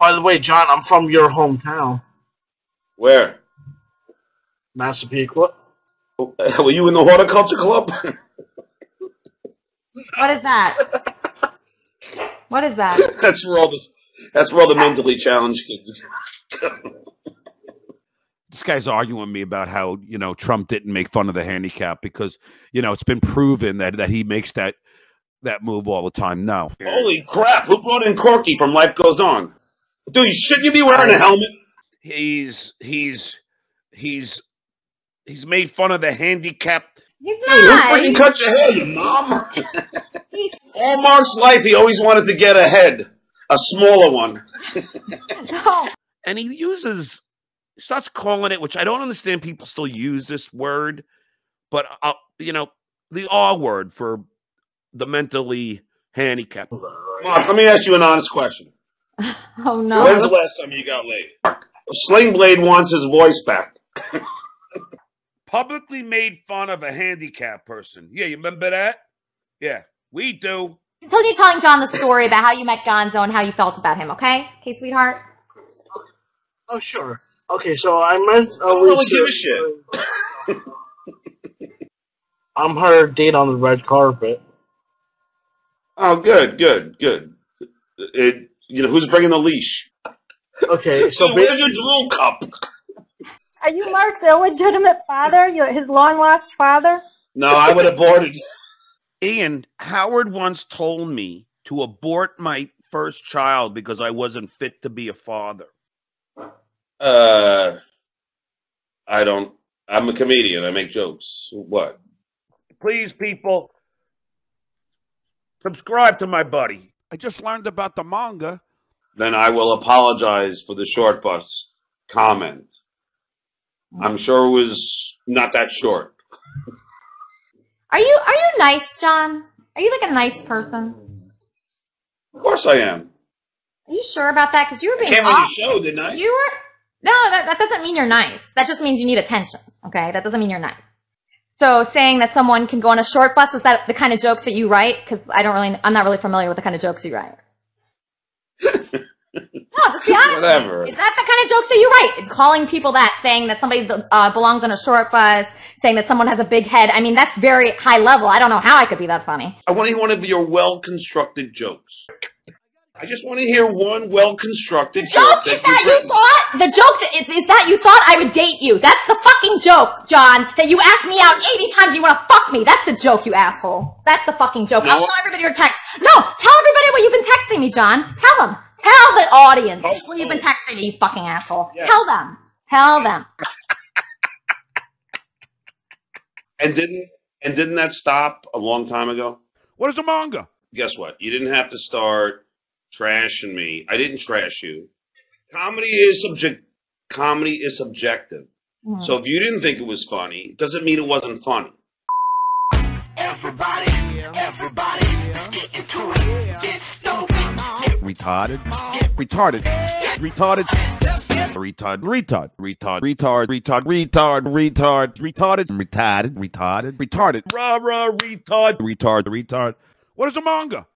By the way, John, I'm from your hometown, Where? Massapequa. Were you in the horticulture club? What is that? What is that? That's where all the mentally challenged kids go. This guy's arguing with me about how, Trump didn't make fun of the handicap because, it's been proven that he makes that move all the time. No. Holy crap! Who brought in Corky from Life Goes On? Dude, shouldn't you be wearing a helmet? He's made fun of the handicap. He's Dude, who not. freaking cut your hair, your mom? All Mark's life, he always wanted to get a head, a smaller one. No. And he starts calling it, which I don't understand people still use this word, but, the R word for the mentally handicapped. Mark, let me ask you an honest question. Oh, no. When's the last time you got laid? Sling Blade wants his voice back. Publicly made fun of a handicapped person. Yeah, you remember that? Yeah, we do. Continue telling John the story about how you met Gonzo and how you felt about him, okay? Okay, sweetheart? Oh, sure. Okay, so I met I don't really give a shit. I'm her date on the red carpet. Oh, good. Who's bringing the leash? Okay, so Dude, where's your drool cup? Are you Mark's illegitimate father? His long-lost father? No, I would have aborted. Ian, Howard once told me to abort my first child because I wasn't fit to be a father. I don't. I'm a comedian. I make jokes. What? Please, people, subscribe to my buddy. I just learned about the manga. Then I will apologize for the short bus comment. I'm sure it was not that short. Are you nice, John? Are you like a nice person? Of course I am. Are you sure about that? Because you were being Came on off. your show, didn't I? You were. No, that doesn't mean you're nice. That just means you need attention. Okay, that doesn't mean you're nice. So saying that someone can go on a short bus, is that the kind of jokes that you write? Because I'm not really familiar with the kind of jokes you write. No, just be honest. Whatever. Is that the kind of jokes that you write? It's calling people that, saying that somebody belongs on a short bus, saying that someone has a big head. I mean, that's very high level. I don't know how I could be that funny. I want to hear one of your well-constructed jokes. I just want to hear one well-constructed joke. The joke is that you thought I would date you. That's the fucking joke, John, that you asked me out 80 times you want to fuck me. That's the joke, you asshole. That's the fucking joke. No. I'll show everybody your text. No, tell everybody what you've been texting me, John. Tell them. Tell the audience what you've been texting me, you fucking asshole. Yes. Tell them. Tell them. And didn't that stop a long time ago? What is a manga? Guess what? You didn't have to start trashing me. I didn't trash you. Comedy is subjective. Mm. So if you didn't think it was funny, it doesn't mean it wasn't funny. Everybody, get into it. Get stupid. Retarded. Retarded. Retarded. Retard. Retard. Retard. Retard. Retard. Retard. Retard. Retarded. Retarded. Retarded. Retarded. Rah, rah, retard. Retard. Retard. What is a manga?